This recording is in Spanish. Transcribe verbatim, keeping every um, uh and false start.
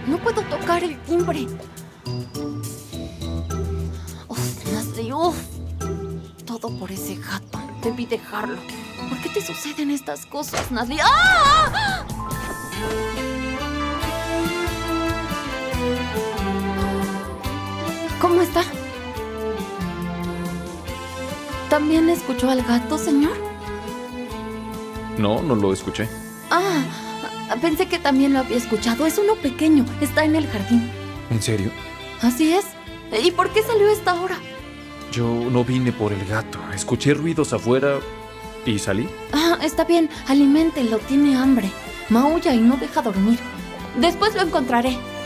No puedo tocar el timbre. Uf, Nasty, uf. Todo por ese gato. Debí dejarlo. ¿Por qué te suceden estas cosas, Nasty? ¡Ah! ¿Cómo está? ¿También escuchó al gato, señor? No, no lo escuché. Ah, pensé que también lo había escuchado. Es uno pequeño. Está en el jardín. ¿En serio? Así es. ¿Y por qué salió a esta hora? Yo no vine por el gato. Escuché ruidos afuera y salí. Ah, está bien. Aliméntelo. Tiene hambre. Maulla y no deja dormir. Después lo encontraré.